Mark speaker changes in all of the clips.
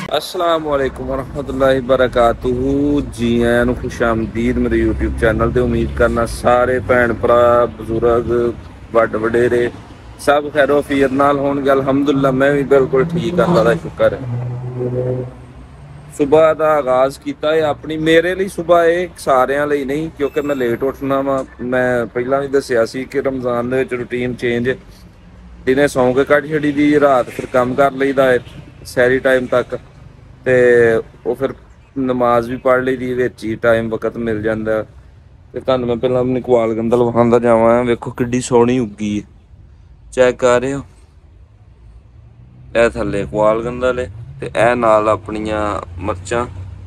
Speaker 1: अस्सलाम वालेकुम वरहमतुल्लाहि बरकातुहू। जी आयां नूं खुश आमदीद मेरे यूट्यूब चैनल ते। उम्मीद करना सारे भैन भरा बजुर्ग वड्ड वडेरे सब खैरो अफीयत नाल होणगे। अल्हम्दुलिल्लाह मैं भी बिल्कुल ठीक, अल्लाह दा शुक्र है। सुबह का आगाज़ किया है अपनी, मेरे लिए सुबह है, सारिਆਂ ਲਈ नहीं, क्योंकि मैं लेट उठना वा। मैं पहला भी दसिया सी कि रमज़ान दे विच रूटीन चेंज, दिने सौ के कट छड़ी दी, रात फिर काम कर लईदा है सैरी टाइम तक, ते वो फिर नमाज भी पढ़ ली दी विच ही, टाइम वक्त मिल जाता। ते तुहानूं मैं पहलां अपनी कवाल गंदल विखांदा जावां। वेखो किड्डी सोहनी उगी है, चेक कर रहे हो। ਇਹ ਥੱਲੇ ਕਵਾਲ ਗੰਦਲ ਹੈ ਤੇ ਇਹ ਨਾਲ ਆਪਣੀਆਂ ਮਿਰਚਾਂ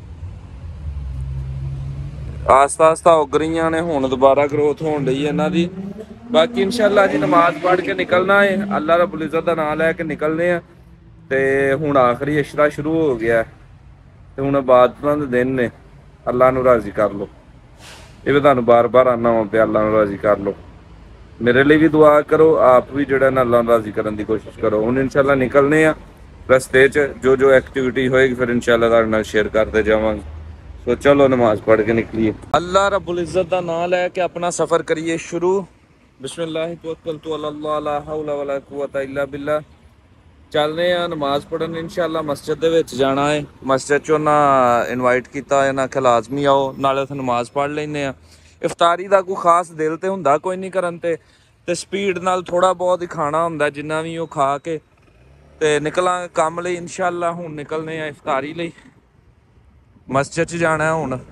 Speaker 1: ਆਸਤਾ ਆਸਤਾ ਉੱਗ ਰਹੀਆਂ ਨੇ। ਹੁਣ ਦੁਬਾਰਾ ਗਰੋਥ ਹੋਣ ਲਈ ਇਹਨਾਂ ਦੀ। ਬਾਕੀ ਇਨਸ਼ਾਅੱਲਾ ਜੀ ਨਮਾਜ਼ ਪੜ੍ਹ ਕੇ ਨਿਕਲਣਾ ਹੈ, ਅੱਲਾਹ ਰੱਬੁਲ ਇੱਜ਼ਤ ਦਾ ਨਾਮ ਲੈ ਕੇ ਨਿਕਲਨੇ ਆ। ਤੇ ਹੁਣ ਆਖਰੀ ਅਸ਼ਰਾ ਸ਼ੁਰੂ ਹੋ ਗਿਆ ਤੇ ਹੁਣ ਇਬਾਦਤਾਂ ਦੇ ਦਿਨ ਨੇ, ਅੱਲਾਹ ਨੂੰ ਰਾਜ਼ੀ ਕਰ ਲਓ। ਇਹ ਵੀ ਤੁਹਾਨੂੰ ਬਾਰ-ਬਾਰ ਆਨਾ ਵਾ ਪਿਆ, ਅੱਲਾਹ ਨੂੰ ਰਾਜ਼ੀ ਕਰ ਲਓ। मेरे लिए भी दुआ करो, आप भी जो है ना अल्लाह राजी करने की कोशिश करो। हम इंशाल्लाह निकलने रस्ते च जो जो एक्टिविटी होएगी फिर इंशाल्लाह तुहाडे नाल शेयर करते जावांगे। तो चलो नमाज पढ़ के निकलिए। अल्लाह रब्बुल इज़्ज़त दा नाम लैके अपना सफ़र करिए शुरू। बिस्मिल्लाह तवक्कलतु अल्लाह ला हौला वला कुव्वता इल्ला बिल्लाह। चलने नमाज पढ़न इंशाल्लाह। मस्जिद दे विच जाना है, मस्जिद चों ना इनवाइट किया है ना कि लाजमी आओ, नाले उत्थे नमाज पढ़ लैने आ। इफ्तारी का कोई खास दिल तो हुंदा कोई नहीं करन ते स्पीड नाल थोड़ा बहुत ही खाना हुंदा, जिन्ना भी वो खा के ते निकलांगे काम लई इंशाअल्लाह। हुण निकलने आ इफ्तारी लई, मस्जिद च जाना है। हुण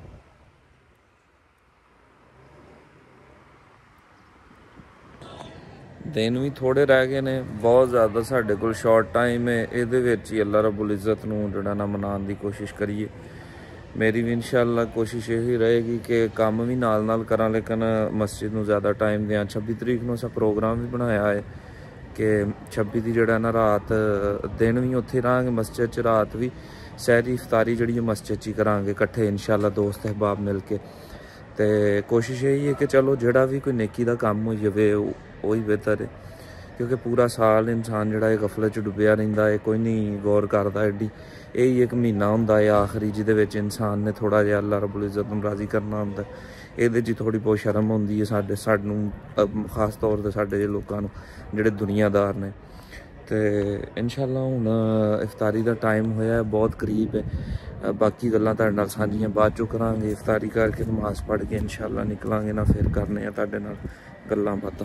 Speaker 1: दिन भी थोड़े रह गए ने, बहुत ज़्यादा साडे कोल शॉर्ट टाइम है। इहदे विच ही अल्लाह रब्बुल इज़्ज़त नूं जिहड़ा ना मनाउण दी कोशिश करिए। मेरी भी इंशाअल्लाह कोशिश यही रहेगी कि काम भी नाल नाल करा, लेकिन मस्जिद में ज़्यादा टाइम दें। 26 तरीक को असा प्रोग्राम भी बनाया है कि 26 की जड़ा ना रात दिन भी उत्थे रहांगे मस्जिद च, रात भी सैरी इफ्तारी जी मस्जिद च ही करांगे इकट्ठे इंशाअल्लाह दोस्त अहबाब मिल के। तो कोशिश यही है कि चलो जोड़ा भी कोई नेकी का काम हो जाए वही बेहतर है, क्योंकि पूरा साल इंसान जोड़ा गफलत च डुबिया रहिंदा है, कोई नहीं गौर करता। एडी यही एक महीना होंदा है आखिरी, जिहदे विच इंसान ने थोड़ा जिहा अल्लाह रब्बुल इज़्ज़त नूं राज़ी करना होंदा। इहदे च थोड़ी बहुत शर्म होंदी है सानूं, खास तौर ते साडे लोकां नूं जिहड़े दुनियादार ने। तो इंशाअल्लाह हुण इफ्तारी का टाइम होया बहुत करीब है। बाकी गल्लां तुहाडे नाल सांझियां बाद चों करांगे। इफ्तारी करके नमाज़ पढ़ के इंशाअल्लाह निकलांगे ना, फिर करने आ तुहाडे नाल गल्लां बातां।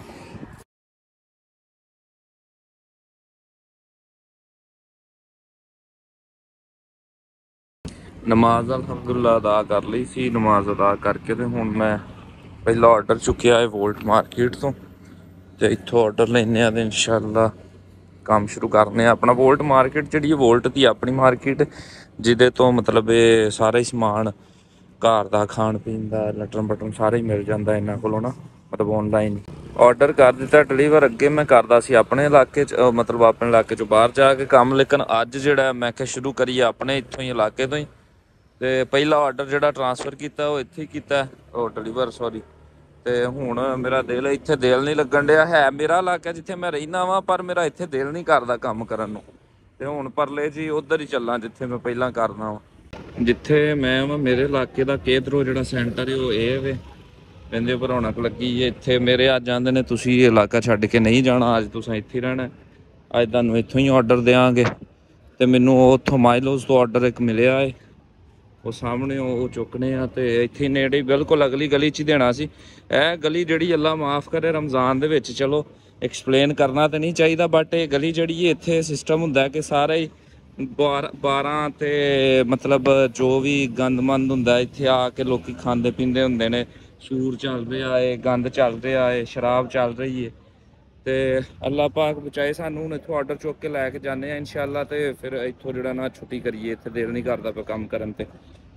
Speaker 1: नमाज अल्हम्दुलिल्लाह अदा कर ली सी। नमाज अदा करके तो हुण मैं पहला ऑर्डर चुकिया है वोल्ट मार्केट तो इत्थों ऑर्डर लेने तो इंशाअल्लाह काम शुरू करने अपना। वोल्ट मार्केट जी वोल्ट की अपनी मार्केट, जिदे तो मतलब ये सारा ही समान घर का खाण पीन का लटन बटन सारा ही मिल जाता इन्हों को ना, मतलब ऑनलाइन ऑर्डर कर दिता डिलीवर। अगे मैं करता सी अपने इलाके मतलब अपने इलाके चो बाहर जाके काम, लेकिन अज जो मैं क्या शुरू करिए अपने इत्थों ही इलाके तो ही। तो पहला ऑर्डर जो ट्रांसफर किया वो इत्थे किया, वो डिलीवर सॉरी। तो हुण मेरा दिल इत्थे दिल नहीं लगन दिया है, मेरा इलाका जिथे मैं रहीना वा, पर मेरा इत्थे दिल नहीं करता काम करन नूं। ते हुण परले जी उधर ही चलां जिथे मैं पहला करना वा, जिथे मैं वा। मेरे इलाके का केदरो जो सेंटर है वो ये वे कहते पर रौनक लगी है इत्थे। मेरे अज आंदे ने तुसीं इलाका छड्ड के नहीं जाना, अज तुसां इत्थे रहना, अज तुहानूं इत्थों ही ऑर्डर देंगे। तो मैनूं उत्थों माइलोज तो ऑर्डर एक मिलिया है, वो सामने वो चुकने तो इत्थे नेड़े बिल्कुल अगली गली च ही देना सी। यह गली जी अल्लाह माफ़ करे रमज़ान दे विच चलो एक्सप्लेन करना तो नहीं चाहिए, बट ये गली जी इत्थे सिस्टम हुंदा कि सारा ही 12 ते मतलब जो भी गंदमंद हुंदा इत्थे आके लोग खांदे पींदे हुंदे ने। सूर चल रहा है, गंद चल रहा है, शराब चल रही है। तो अल्लाह पाक बचाए सानू। हुण इत्थों ऑर्डर चुक के लैके जाने इंशाअल्लाह, तो फिर इत्थों जो ना छुट्टी करिए, इत्थे दिल नहीं करता पे काम करन ते।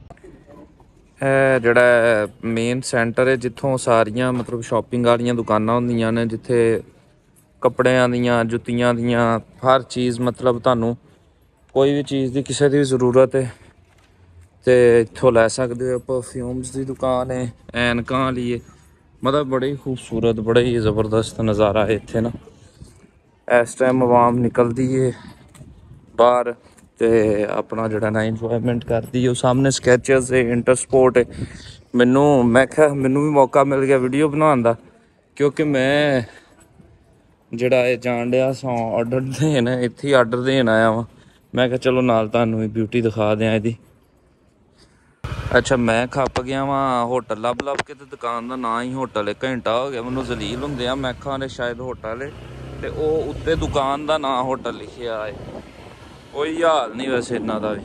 Speaker 1: जोड़ा मेन सेंटर है जितों सारिया मतलब शॉपिंग वाली दुकानां होंदियां ने, जिथे कपड़ियां दियां जुत्तियां दियां हर चीज़ मतलब तुहानूं कोई भी चीज़ की किसी की जरूरत है तो इत्थों लै सकते हो। परफ्यूम्स की दुकान है, ऐनकां वाली है, मतलब बड़ी खूबसूरत बड़ा ही ज़बरदस्त नज़ारा है इत्थे ना। इस टाइम आवाम निकलती है बाहर ਤੇ ਆਪਣਾ ਜਿਹੜਾ ਨਾ ਇੰਜੋਇਮੈਂਟ ਕਰਦੀ। ਉਹ ਸਾਹਮਣੇ ਸਕੈਚਰਸ ਹੈ, ਇੰਟਰਸਪੋਰਟ ਹੈ। ਮੈਂ ਕਿਹਾ ਮੈਨੂੰ ਵੀ ਮੌਕਾ ਮਿਲ ਗਿਆ ਵੀਡੀਓ ਬਣਾਉਣ ਦਾ, ਕਿਉਂਕਿ ਮੈਂ ਜਿਹੜਾ ਇਹ ਜਾਣ ਡਿਆ ਸਾਂ ਆਰਡਰ ਦੇਣ, ਇੱਥੇ ਹੀ ਆਰਡਰ ਦੇਣ ਆਇਆ ਵਾਂ। ਮੈਂ ਕਿਹਾ ਚਲੋ ਨਾਲ ਤੁਹਾਨੂੰ ਵੀ ਬਿਊਟੀ ਦਿਖਾ ਦਿਆਂ ਇਹਦੀ। ਅੱਛਾ, ਮੈਂ ਖੱਪ ਗਿਆ ਵਾਂ ਹੋਟਲ ਲੱਭ ਕੇ, ਤੇ ਦੁਕਾਨ ਦਾ ਨਾਂ ਹੀ ਹੋਟਲ ਹੈ। ਘੰਟਾ ਹੋ ਗਿਆ ਮੈਨੂੰ ਜ਼ਲੀਲ ਹੁੰਦੇ ਆ, ਮੈਂ ਖਾਣੇ ਸ਼ਾਇਦ ਹੋਟਲ ਹੈ, ਤੇ ਉਹ ਉੱਤੇ ਦੁਕਾਨ ਦਾ ਨਾਂ ਹੋਟਲ ਲਿਖਿਆ ਹੈ। ਕੋਈ ਹਾਲ ਨਹੀਂ ਵੈਸੇ ਇਹਨਾਂ ਦਾ ਵੀ।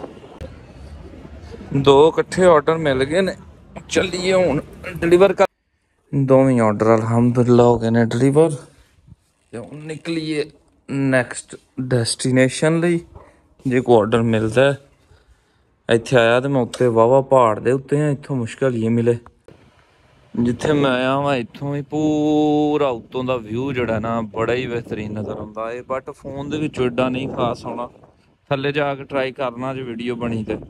Speaker 1: 2 ਇਕੱਠੇ ਆਰਡਰ ਮਿਲ ਗਏ ਨੇ, ਚੱਲੀਏ ਹੁਣ ਡਿਲੀਵਰ ਕਰ। ਦੋਵੇਂ ਆਰਡਰ ਅਲਹਮਦੁਲਿਲਾ ਹੋ ਗਏ ਨੇ ਡਿਲੀਵਰ, ਤੇ ਹੁਣ ਨਿਕਲੀਏ ਨੈਕਸਟ ਡੈਸਟੀਨੇਸ਼ਨ ਲਈ। ਜੇ ਕੋਈ ਆਰਡਰ ਮਿਲਦਾ ਇੱਥੇ ਆਇਆ ਤੇ ਮੈਂ ਉੱਤੇ ਵਾਹਵਾ ਪਹਾੜ ਦੇ ਉੱਤੇ ਆ, ਇੱਥੋਂ ਮੁਸ਼ਕਿਲ ਹੀ ਮਿਲੇ। ਜਿੱਥੇ ਮੈਂ ਆਇਆ ਵਾਂ ਇੱਥੋਂ ਹੀ ਪੂਰਾ ਉੱਤੋਂ ਦਾ ਵਿਊ ਜਿਹੜਾ ਨਾ ਬੜਾ ਹੀ ਬਿਹਤਰੀਨ ਨਜ਼ਰ ਆਉਂਦਾ ਹੈ, ਬਟ ਫੋਨ ਦੇ ਵਿੱਚੋਂ ਏਡਾ ਨਹੀਂ ਖਾਸ ਆਉਣਾ। ਥੱਲੇ ਜਾ ਕੇ ਟਰਾਈ ਕਰਨਾ ਜੇ ਵੀਡੀਓ ਬਣੀ ਤੇ।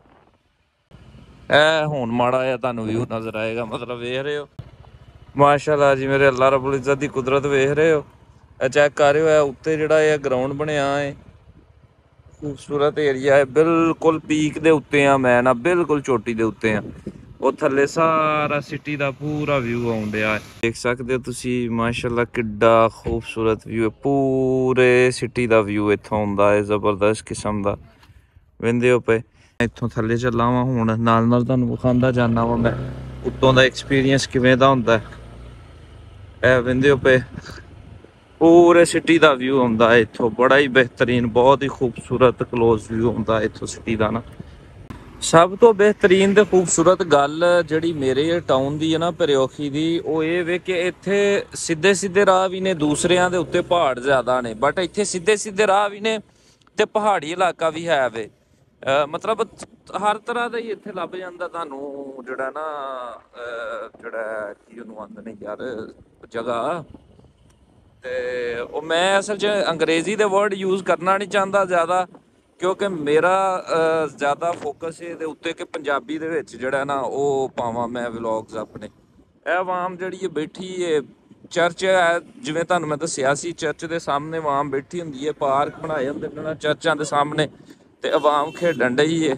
Speaker 1: ਇਹ ਹੁਣ ਮਾੜਾ ਜਿਹਾ ਤੁਹਾਨੂੰ ਵਿਊ ਨਜ਼ਰ ਆਏਗਾ, ਮਤਲਬ ਵੇਖ ਰਹੇ ਹੋ ਮਾਸ਼ਾਅੱਲਾ ਜੀ ਮੇਰੇ ਅੱਲਾ ਰੱਬੁਲ ਇੱਜ਼ਤ ਦੀ ਕੁਦਰਤ ਵੇਖ ਰਹੇ ਹੋ। ਇਹ ਚੈੱਕ ਕਰ ਰਹੇ ਹੋ, ਉੱਤੇ ਜਿਹੜਾ ਇਹ ਗਰਾਊਂਡ ਬਣਿਆ ਹੈ, ਖੂਬਸੂਰਤ ਏਰੀਆ ਹੈ। ਬਿਲਕੁਲ ਪੀਕ ਦੇ ਉੱਤੇ ਆ ਮੈਂ ਨਾ, ਬਿਲਕੁਲ ਚੋਟੀ ਦੇ ਉੱਤੇ ਆ। ਉਹ ਥੱਲੇ ਸਾਰਾ ਸਿਟੀ ਦਾ ਪੂਰਾ ਵਿਊ ਆਉਣ ਡਿਆ ਹੈ, ਦੇਖ ਸਕਦੇ ਹੋ ਤੁਸੀਂ। ਮਾਸ਼ਾਅੱਲਾ ਕਿੱਡਾ ਖੂਬਸੂਰਤ ਵਿਊ ਹੈ, ਪੂਰੇ ਸਿਟੀ ਦਾ ਵਿਊ ਇੱਥੋਂ ਆਉਂਦਾ ਹੈ, ਜ਼ਬਰਦਸਤ ਕਿਸਮ ਦਾ। ਵਹਿੰਦੇ ਹੋ ਪਏ ਇੱਥੋਂ ਥੱਲੇ ਚੱਲਾਂ ਵਾਂ ਹੁਣ, ਨਾਲ ਤੁਹਾਨੂੰ ਵਿਖਾਉਂਦਾ ਜਾਂਦਾ ਵਾਂ ਮੈਂ ਉੱਤੋਂ ਦਾ ਐਕਸਪੀਰੀਅੰਸ ਕਿਵੇਂ ਦਾ ਹੁੰਦਾ। ਇਹ ਵਹਿੰਦੇ ਹੋ ਪਏ ਪੂਰੇ ਸਿਟੀ ਦਾ ਵਿਊ ਆਉਂਦਾ ਹੈ ਇੱਥੋਂ, ਬੜਾ ਹੀ ਬਿਹਤਰੀਨ, ਬਹੁਤ ਹੀ ਖੂਬਸੂਰਤ ਕਲੋਜ਼ ਵਿਊ ਆਉਂਦਾ ਇੱਥੋਂ ਸਿਟੀ ਦਾ ਨਾ। ਸਭ ਤੋਂ ਬਿਹਤਰੀਨ ਤੇ ਖੂਬਸੂਰਤ ਗੱਲ ਜਿਹੜੀ ਮੇਰੇ ਟਾਊਨ ਦੀ ਹੈ ਨਾ ਪਰਿਓਖੀ ਦੀ, ਉਹ ਇਹ ਵੇ ਕਿ ਇੱਥੇ ਸਿੱਧੇ ਰਾਹ ਵੀ ਨੇ, ਦੂਸਰਿਆਂ ਦੇ ਉੱਤੇ ਪਹਾੜ ਜ਼ਿਆਦਾ ਨੇ, ਬਟ ਇੱਥੇ ਸਿੱਧੇ ਰਾਹ ਵੀ ਨੇ ਤੇ ਪਹਾੜੀ ਇਲਾਕਾ ਵੀ ਹੈ ਵੇ। ਮਤਲਬ ਹਰ ਤਰ੍ਹਾਂ ਦਾ ਹੀ ਇੱਥੇ ਲੱਭ ਜਾਂਦਾ ਤੁਹਾਨੂੰ, ਜਿਹੜਾ ਨਾ ਜਿਹੜਾ ਕੀ ਉਹਨੂੰ ਆਂਦੇ ਨੇ ਯਾਰ ਜਗ੍ਹਾ। ਤੇ ਉਹ ਮੈਂ ਅਸਲ 'ਚ ਅੰਗਰੇਜ਼ੀ ਦੇ ਵਰਡ ਯੂਜ਼ ਕਰਨਾ ਨਹੀਂ ਚਾਹੁੰਦਾ ਜ਼ਿਆਦਾ, ਕਿਉਂਕਿ ਮੇਰਾ ਜ਼ਿਆਦਾ ਫੋਕਸ ਇਹਦੇ ਉੱਤੇ ਕਿ ਪੰਜਾਬੀ ਦੇ ਵਿੱਚ ਜਿਹੜਾ ਨਾ ਉਹ ਪਾਵਾਂ ਮੈਂ ਵਲੌਗਸ ਆਪਣੇ। ਇਹ ਆਵਾਮ ਜਿਹੜੀ ਹੈ ਬੈਠੀ ਹੈ, ਚਰਚ ਹੈ ਜਿਵੇਂ ਤੁਹਾਨੂੰ ਮੈਂ ਦੱਸਿਆ ਸੀ, ਚਰਚ ਦੇ ਸਾਹਮਣੇ ਆਵਾਮ ਬੈਠੀ ਹੁੰਦੀ ਹੈ, ਪਾਰਕ ਬਣਾਏ ਹੁੰਦੇ ਨੇ ਚਰਚਾਂ ਦੇ ਸਾਹਮਣੇ, ਤੇ ਆਵਾਮ ਖੇਡਣ ਡਈ ਹੈ।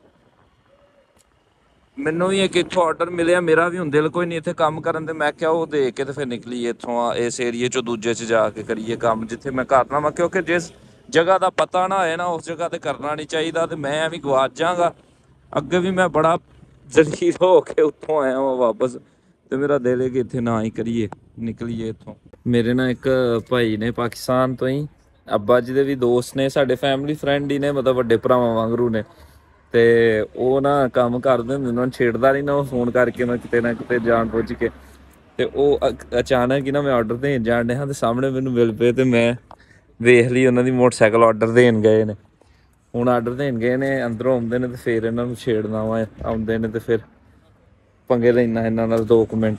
Speaker 1: ਮੈਨੂੰ ਵੀ ਇੱਕ ਇੱਥੋਂ ਆਰਡਰ ਮਿਲਿਆ, ਮੇਰਾ ਵੀ ਹੁਣ ਦਿਲ ਕੋਈ ਨਹੀਂ ਇੱਥੇ ਕੰਮ ਕਰਨ ਤੇ, ਮੈਂ ਕਿਹਾ ਉਹ ਦੇ ਕੇ ਤੇ ਫਿਰ ਨਿਕਲੀਏ ਇੱਥੋਂ, ਇਸ ਏਰੀਏ 'ਚੋਂ ਦੂਜੇ 'ਚ ਜਾ ਕੇ ਕਰੀਏ ਕੰਮ ਜਿੱਥੇ ਮੈਂ ਕਰਨਾ ਵਾ। ਕਿਉਂਕਿ ਜਿਸ ਜਗ੍ਹਾ ਦਾ ਪਤਾ ਨਾ ਹੋਏ ਨਾ, ਉਸ ਜਗ੍ਹਾ ਤੇ ਕਰਨਾ ਨਹੀਂ ਚਾਹੀਦਾ, ਤੇ ਮੈਂ ਵੀ ਗਵਾਚ ਜਾਵਾਂਗਾ। ਅੱਗੇ ਵੀ ਮੈਂ ਬੜਾ ਜ਼ਲੀਲ ਹੋ ਕੇ ਉੱਥੋਂ ਆਇਆ ਵਾਂ ਵਾਪਸ, ਤੇ ਮੇਰਾ ਦਿਲ ਹੈ ਕਿ ਇੱਥੇ ਨਾ ਹੀ ਕਰੀਏ, ਨਿਕਲੀਏ ਇੱਥੋਂ। ਮੇਰੇ ਨਾਲ ਇੱਕ ਭਾਈ ਨੇ ਪਾਕਿਸਤਾਨ ਤੋਂ ਹੀ, ਅੱਬਾ ਜੀ ਦੇ ਵੀ ਦੋਸਤ ਨੇ, ਸਾਡੇ ਫੈਮਿਲੀ ਫਰੈਂਡ ਹੀ ਨੇ, ਮਤਲਬ ਵੱਡੇ ਭਰਾਵਾਂ ਵਾਂਗਰੂ ਨੇ। ਤੇ ਉਹ ਨਾ ਕੰਮ ਕਰਦੇ ਹੁੰਦੇ, ਉਹਨਾਂ ਨੂੰ ਛੇੜਦਾ ਨਹੀਂ ਨਾ ਉਹ ਫੋਨ ਕਰਕੇ ਨਾ ਕਿਤੇ ਜਾਣ ਬੁੱਝ ਕੇ। ਤੇ ਉਹ ਅਚਾਨਕ ਹੀ ਨਾ ਮੈਂ ਆਰਡਰ ਦੇਣ ਜਾਣ ਡਿਆ ਤੇ ਸਾਹਮਣੇ ਮੈਨੂੰ ਮਿਲ ਪਏ, ਤੇ ਮੈਂ ਵੇਖ ਲਈ ਉਹਨਾਂ ਦੀ ਮੋਟਰਸਾਈਕਲ ਆਰਡਰ ਦੇਣ ਗਏ ਨੇ। ਹੁਣ ਆਰਡਰ ਦੇਣ ਗਏ ਨੇ, ਅੰਦਰੋਂ ਆਉਂਦੇ ਨੇ ਤੇ ਫਿਰ ਇਹਨਾਂ ਨੂੰ ਛੇੜਨਾ ਵਾ, ਆਉਂਦੇ ਨੇ ਤੇ ਫਿਰ ਪੰਗੇ ਲੈਣਾ ਇਹਨਾਂ ਨਾਲ 2 ਮਿੰਟ।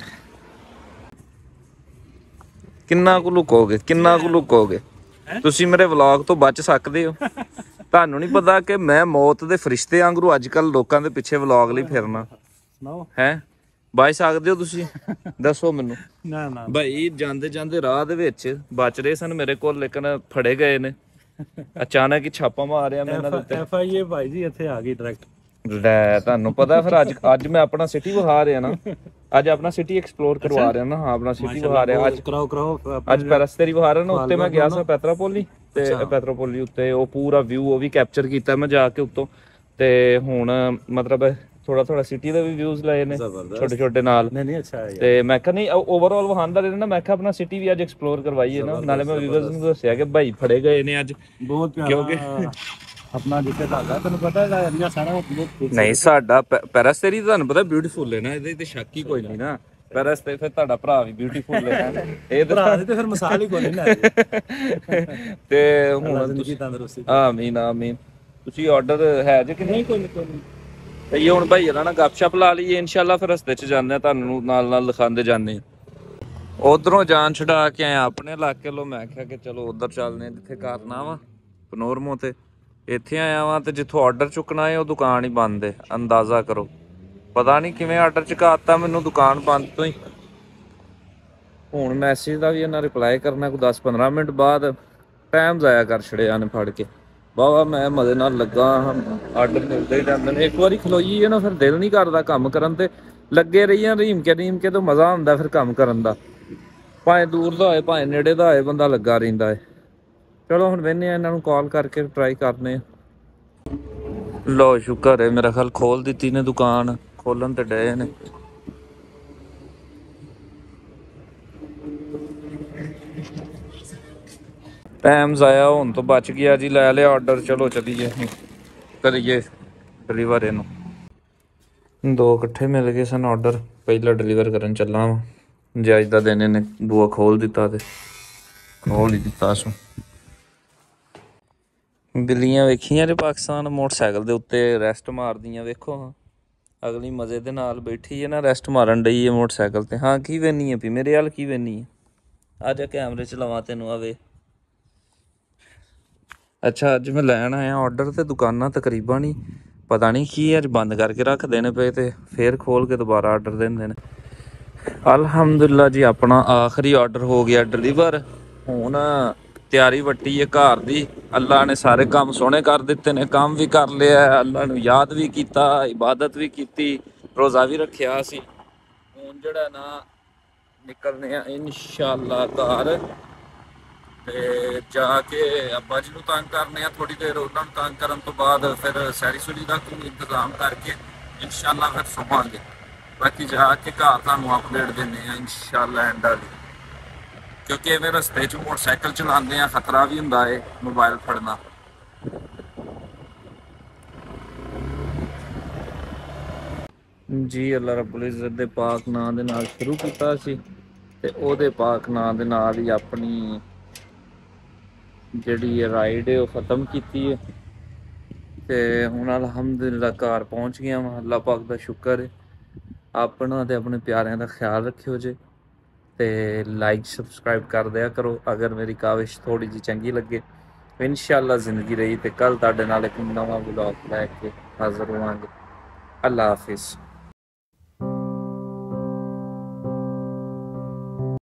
Speaker 1: ਕਿੰਨਾ ਕੁ ਲੁਕੋਗੇ ਤੁਸੀਂ ਮੇਰੇ ਵਲੌਗ ਤੋਂ ਬਚ ਸਕਦੇ ਹੋ? ਤੁਹਾਨੂੰ ਨਹੀਂ ਪਤਾ ਕਿ ਮੈਂ ਮੌਤ ਦੇ ਫਰਿਸ਼ਤੇ ਵਾਂਗੂ ਅੱਜ ਕੱਲ ਲੋਕਾਂ ਦੇ ਪਿੱਛੇ ਵਲੌਗ ਲਈ ਫਿਰਨਾ ਹੈ? ਬਚ ਸਕਦੇ ਹੋ ਤੁਸੀਂ? ਦੱਸੋ ਮੈਨੂੰ। ਨਾ ਭਾਈ ਜਾਂਦੇ ਰਾਹ ਦੇ ਵਿੱਚ ਬਚ ਰਹੇ ਸਨ ਮੇਰੇ ਕੋਲ, ਲੇਕਿਨ ਫੜੇ ਗਏ ਨੇ। ਅਚਾਨਕ ਹੀ ਛਾਪਾ ਮਾਰਿਆ ਮੈਂ ਇਹਨਾਂ ਦੇ ਉੱਤੇ।
Speaker 2: FIA ਭਾਈ ਜੀ ਇੱਥੇ ਆ ਗਈ ਡਾਇਰੈਕਟ।
Speaker 1: ਲੈ ਤੁਹਾਨੂੰ ਪਤਾ ਫਿਰ ਅੱਜ ਮੈਂ ਆਪਣਾ ਸਿਟੀ ਵਿਖਾ ਰਿਹਾ ਨਾ, ਅੱਜ ਆਪਣਾ ਸਿਟੀ ਐਕਸਪਲੋਰ ਕਰਵਾ ਰਿਹਾ ਨਾ। ਹਾਂ ਆਪਣਾ ਸਿਟੀ ਵਿਖਾ ਰਿਹਾ ਅੱਜ।
Speaker 2: ਕਰਾਓ
Speaker 1: ਅੱਜ ਪੈਰਸਤਰੀ ਵਿਖਾ ਰਿਹਾ ਨਾ। ਉੱਤੇ ਮੈਂ ਗਿਆ ਸਾਂ ਪੈਤਰਾਪੋਲੀ, ਤੇ ਪੈਤਰਾਪੋਲੀ ਉੱਤੇ ਉਹ ਪੂਰਾ ਵਿਊ ਉਹ ਵੀ ਕੈਪਚਰ ਕੀਤਾ ਮੈਂ ਜਾ ਕੇ ਉੱਤੋਂ। ਤੇ ਹੁਣ ਮਤਲਬ ਥੋੜਾ ਸਿਟੀ ਦੇ ਵੀ ਵਿਊਜ਼ ਲਏ ਨੇ ਛੋਟੇ ਨਾਲ।
Speaker 2: ਨਹੀਂ ਅੱਛਾ ਹੈ।
Speaker 1: ਤੇ ਮੈਂ ਕਿਹਾ ਨਹੀਂ ਓਵਰਆਲ ਵਿਖਾਉਂਦਾ ਰਹਿਣਾ, ਮੈਂ ਕਿਹਾ ਆਪਣਾ ਸਿਟੀ ਵੀ ਅੱਜ ਐਕਸਪਲੋਰ ਕਰਵਾਈਏ ਨਾ। ਨਾਲੇ ਮੈਂ ਵਿਊਅਰਸ ਨੂੰ ਦੱਸਿਆ ਕਿ ਭਾਈ ਫੜੇ ਗਏ ਨੇ ਅੱਜ,
Speaker 2: ਬਹੁਤ ਪਿਆਰਾ
Speaker 1: ਕਿਉਂਕਿ
Speaker 2: ਆਪਣਾ ਜਿੱਥੇ ਧਾਗਾ ਤੈਨੂੰ ਪਤਾ ਹੈ ਏਰੀਆ ਸਾਰਾ ਬਹੁਤ
Speaker 1: ਨਹੀਂ ਸਾਡਾ ਪੈਰਾਸਟੇਰੀ ਤੁਹਾਨੂੰ ਪਤਾ ਬਿਊਟੀਫੁਲ ਹੈ ਨਾ, ਇਹਦੇ ਤੇ ਸ਼ੱਕ ਹੀ ਕੋਈ ਨਹੀਂ ਨਾ। ਪੈਰਾਸਟੇ ਫਿਰ ਤੁਹਾਡਾ ਭਰਾ ਵੀ ਬਿਊਟੀਫੁਲ ਹੈ, ਇਹ ਭਰਾ
Speaker 2: ਤੇ ਫਿਰ ਮਿਸਾਲ ਹੀ ਕੋਈ ਨਹੀਂ ਨਾ।
Speaker 1: ਤੇ ਹੁਣ
Speaker 2: ਜ਼ਿੰਦਗੀ ਤੰਦਰੁਸਤੀ
Speaker 1: ਆਮੀਨ। ਤੁਸੀਂ ਆਰਡਰ ਹੈ ਜੇ ਕਿ ਨਹੀਂ? ਕੋਈ ਨਹੀਂ। ਤੇ ਹੁਣ ਭਾਈ ਇਹਨਾਂ ਨਾਲ ਗੱਪਸ਼ਪ ਲਾ ਲਈਏ ਇਨਸ਼ਾਅੱਲਾ, ਫਿਰ ਰਸਤੇ 'ਚ ਜਾਂਦੇ ਆ, ਤੁਹਾਨੂੰ ਨਾਲ ਦਿਖਾਉਂਦੇ ਜਾਂਦੇ ਆ। ਉਧਰੋਂ ਜਾਨ ਛਡਾ ਕੇ ਆਏ ਆਪਣੇ ਇਲਾਕੇ ਲੋ, ਮੈਂ ਕਿਹਾ ਕਿ ਚਲੋ ਉਧਰ ਚੱਲਦੇ ਆ ਜਿੱਥੇ ਕਰਨਾ ਵਾ ਪਨੋਰਮੋ ਤੇ। ਇੱਥੇ ਆਇਆ ਵਾਂ ਤੇ ਜਿੱਥੋਂ ਆਰਡਰ ਚੁੱਕਣਾ ਹੈ ਉਹ ਦੁਕਾਨ ਹੀ ਬੰਦ ਹੈ। ਅੰਦਾਜ਼ਾ ਕਰੋ, ਪਤਾ ਨਹੀਂ ਕਿਵੇਂ ਆਰਡਰ ਚੁਕਾਤਾ ਮੈਨੂੰ ਦੁਕਾਨ ਬੰਦ ਤੋਂ ਹੀ। ਹੁਣ ਮੈਸੇਜ ਦਾ ਵੀ ਇਹਨਾਂ ਰਿਪਲਾਈ ਕਰਨਾ ਕੋਈ 10-15 ਮਿੰਟ ਬਾਅਦ, ਟਾਈਮ ਜ਼ਾਇਆ ਕਰ ਛੜਿਆ ਨੇ ਫੜ ਕੇ। ਵਾਵਾ ਮੈਂ ਮਜ਼ੇ ਨਾਲ ਲੱਗਾ ਹਾਂ। ਆਰਡਰ ਮਿਲਦੇ ਹੀ ਜਾਂਦੇ ਨੇ, ਇੱਕ ਵਾਰੀ ਖਲੋਈਏ ਨਾ ਫਿਰ ਦਿਲ ਨਹੀਂ ਕਰਦਾ ਕੰਮ ਕਰਨ ਤੇ, ਲੱਗੇ ਰਹੀਏ ਰੀਮ ਕੇ ਤੋਂ ਮਜ਼ਾ ਆਉਂਦਾ ਫਿਰ ਕੰਮ ਕਰਨ ਦਾ, ਭਾਵੇਂ ਦੂਰ ਦਾ ਹੋਏ ਭਾਵੇਂ ਨੇੜੇ ਦਾ ਹੋਏ, ਬੰਦਾ ਲੱਗਾ ਰਹਿੰਦਾ ਹੈ। ਚਲੋ ਹੁਣ ਵੇਖਦੇ ਆ ਇਹਨਾਂ ਨੂੰ ਕਾਲ ਕਰਕੇ ਟਰਾਈ ਕਰਨੇ ਆ। ਲੋ ਸ਼ੁਕਰ ਹੈ ਮੇਰਾ ਖਿਆਲ ਖੋਲ ਦਿੱਤੀ ਨੇ ਦੁਕਾਨ, ਖੋਲਣ ਤੇ ਡਏ ਨੇ। ਟਾਈਮ ਜ਼ਾਇਆ ਹੋਣ ਤੋਂ ਬਚ ਗਿਆ ਜੀ, ਲੈ ਲਿਆ ਆਰਡਰ। ਚਲੋ ਚਲੀਏ ਕਰੀਏ ਡਿਲੀਵਰ ਇਹਨੂੰ। ਦੋ ਇਕੱਠੇ ਮਿਲ ਗਏ ਸਨ ਆਰਡਰ, ਪਹਿਲਾਂ ਡਿਲੀਵਰ ਕਰਨ ਚੱਲਾਂ ਵਾ। ਜੇ ਅੱਜ ਦਾ ਦਿਨ ਇਹਨੇ ਬੂਆ ਖੋਲ ਦਿੱਤਾ ਤੇ ਖੋਲ ਹੀ ਦਿੱਤਾ ਸੋ। ਬਿੱਲੀਆਂ ਵੇਖੀਆਂ ਜੇ ਪਾਕਿਸਤਾਨ ਮੋਟਰਸਾਈਕਲ ਦੇ ਉੱਤੇ ਰੈਸਟ ਮਾਰਦੀਆਂ, ਵੇਖੋ ਹਾਂ। ਅਗਲੀ ਮਜ਼ੇ ਦੇ ਨਾਲ ਬੈਠੀ ਹੈ ਨਾ, ਰੈਸਟ ਮਾਰਨ ਡਈ ਹੈ ਮੋਟਰਸਾਈਕਲ ਤੇ। ਹਾਂ ਕੀ ਵੇਨੀ ਹੈ ਵੀ ਮੇਰੇ ਹਾਲ ਕੀ ਵੇਨੀ ਹੈ? ਆ ਜਾ ਕੈਮਰੇ ਚ ਲਵਾਂ ਤੈਨੂੰ, ਆਵੇ। ਅੱਛਾ ਅੱਜ ਮੈਂ ਲੈਣ ਆਇਆ ਆਰਡਰ, ਤੇ ਦੁਕਾਨਾਂ ਤਕਰੀਬਨ ਹੀ ਪਤਾ ਨਹੀਂ ਕੀ ਅੱਜ ਬੰਦ ਕਰਕੇ ਰੱਖਦੇ ਨੇ ਪਏ, ਤੇ ਫੇਰ ਖੋਲ ਕੇ ਦੁਬਾਰਾ ਆਰਡਰ ਦਿੰਦੇ ਨੇ। ਅਲਹਮਦੁਲਿਲਾ ਜੀ ਆਪਣਾ ਆਖਰੀ ਆਰਡਰ ਹੋ ਗਿਆ ਡਿਲੀਵਰ। ਹੁਣ ਤਿਆਰੀ ਵੱਟੀ ਹੈ ਘਰ ਦੀ। ਅੱਲਾ ਨੇ ਸਾਰੇ ਕੰਮ ਸੋਹਣੇ ਕਰ ਦਿੱਤੇ ਨੇ, ਕੰਮ ਵੀ ਕਰ ਲਿਆ, ਅੱਲਾ ਨੂੰ ਯਾਦ ਵੀ ਕੀਤਾ, ਇਬਾਦਤ ਵੀ ਕੀਤੀ, ਰੋਜ਼ਾ ਵੀ ਰੱਖਿਆ ਸੀ। ਹੁਣ ਜਿਹੜਾ ਨਾ ਨਿਕਲਨੇ ਆ ਇਨਸ਼ਾਅੱਲਾ ਘਰ, ਤੇ ਜਾ ਕੇ ਅੱਬਾ ਜੀ ਨੂੰ ਤੰਗ ਕਰਨੇ ਆ ਥੋੜੀ ਦੇਰ। ਉਹਨਾਂ ਨੂੰ ਤੰਗ ਕਰਨ ਤੋਂ ਬਾਅਦ ਫਿਰ ਸੈਰੀ ਸੁਰੀ ਦਾ ਇੰਤਜ਼ਾਮ ਕਰਕੇ ਇਨਸ਼ਾਅੱਲਾ ਫਿਰ ਸੌਵਾਂਗੇ। ਬਾਕੀ ਜਾ ਕੇ ਘਰ ਤੁਹਾਨੂੰ ਅਪਡੇਟ ਦਿੰਦੇ ਆ ਇਨਸ਼ਾਅੱਲਾ ਐਂਡ ਵਾਲੀ, ਕਿਉਂਕਿ ਐਵੇਂ ਰਸਤੇ 'ਚ ਮੋਟਰਸਾਈਕਲ ਚਲਾਉਂਦੇ ਆ, ਖਤਰਾ ਵੀ ਹੁੰਦਾ ਹੈ ਮੋਬਾਈਲ ਫੜਨਾ। ਜੀ ਅੱਲਾ ਰੱਬੁਲ ਇੱਜ਼ਤ ਦੇ ਪਾਕ ਨਾਂ ਦੇ ਨਾਲ ਸ਼ੁਰੂ ਕੀਤਾ ਸੀ, ਤੇ ਉਹਦੇ ਪਾਕ ਨਾਂ ਦੇ ਨਾਲ ਹੀ ਆਪਣੀ ਜਿਹੜੀ ਰਾਈਡ ਹੈ ਉਹ ਖ਼ਤਮ ਕੀਤੀ ਹੈ। ਤੇ ਹੁਣ ਅਲਹਮਦੁਲਿਲਾ ਘਰ ਪਹੁੰਚ ਗਿਆ ਵਾਂ। ਅੱਲਾ ਪਾਕ ਦਾ ਸ਼ੁਕਰ ਹੈ। ਆਪਣਾ ਤੇ ਆਪਣੇ ਪਿਆਰਿਆਂ ਦਾ ਖਿਆਲ ਰੱਖਿਓ ਜੇ, ਤੇ ਲਾਈਕ ਸਬਸਕ੍ਰਾਈਬ ਕਰ ਦਿਆ ਕਰੋ ਅਗਰ ਮੇਰੀ ਕਾਵਿਸ਼ ਥੋੜੀ ਜਿਹੀ ਚੰਗੀ ਲੱਗੇ। ਇਨਸ਼ਾਅੱਲਾ ਜ਼ਿੰਦਗੀ ਰਹੀ ਤੇ ਕੱਲ ਤੁਹਾਡੇ ਨਾਲ ਇੱਕ ਨਵਾਂ ਵਲੌਗ ਲੈ ਕੇ ਹਾਜ਼ਰ ਹੋਵਾਂਗੇ। ਅੱਲਾ ਹਾਫਿਜ਼।